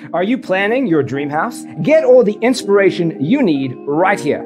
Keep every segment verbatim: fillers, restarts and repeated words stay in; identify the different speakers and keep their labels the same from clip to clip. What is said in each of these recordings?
Speaker 1: Are you planning your dream house? Get all the inspiration you need right here.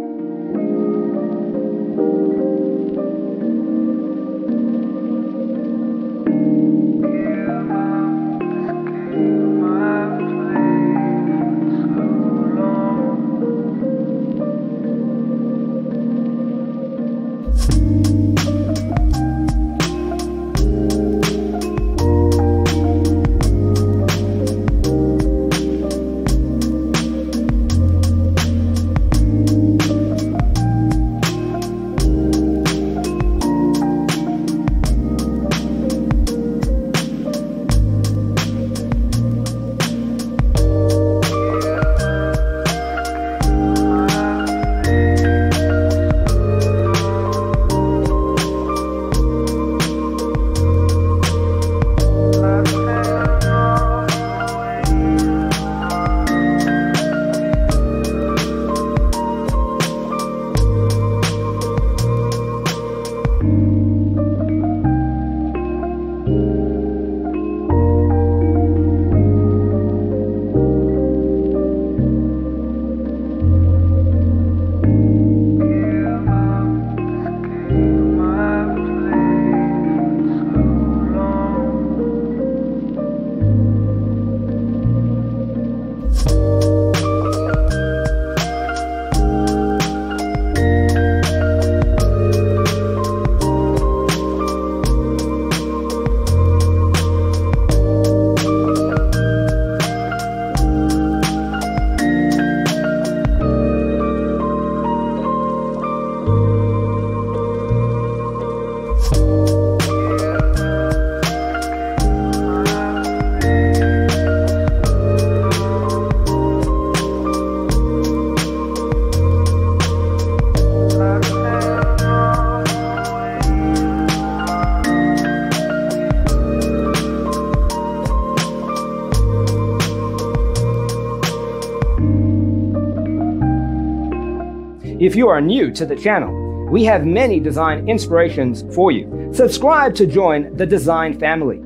Speaker 1: If you are new to the channel, we have many design inspirations for you. Subscribe to join the design family.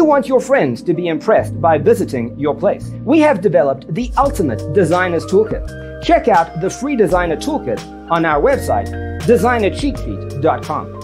Speaker 1: you want your friends to be impressed by visiting your place. We have developed the ultimate designer's toolkit. Check out the free designer toolkit on our website, designer cheat sheet dot com.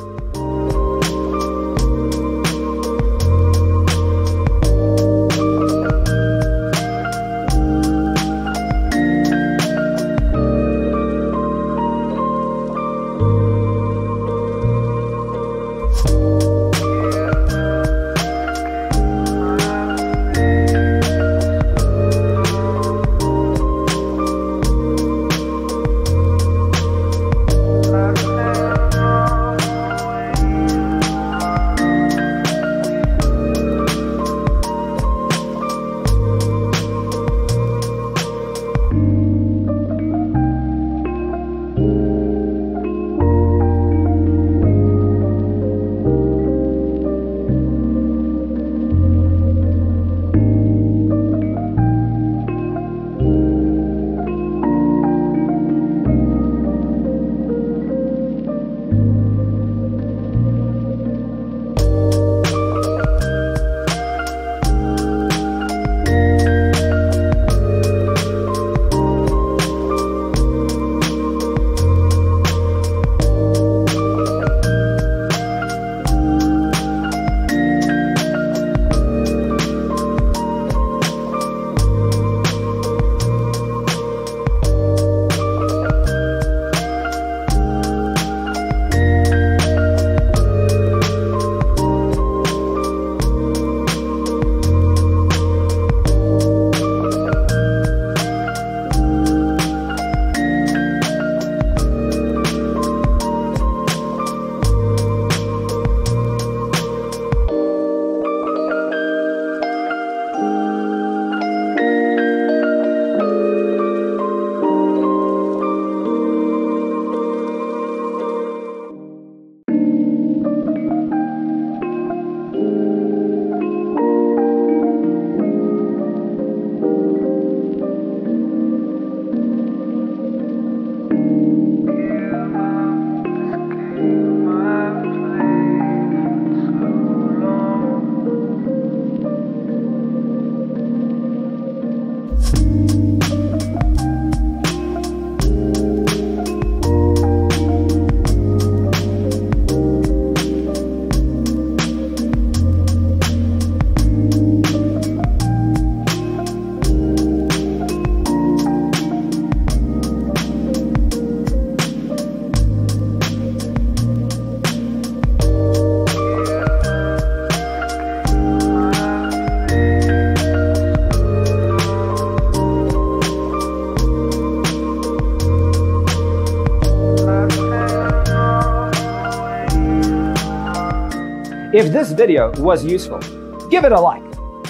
Speaker 1: If this video was useful, give it a like.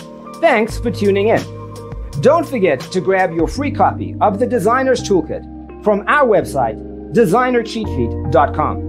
Speaker 1: Thanks for tuning in. Don't forget to grab your free copy of the Designer's Toolkit from our website, designer cheat sheet dot com.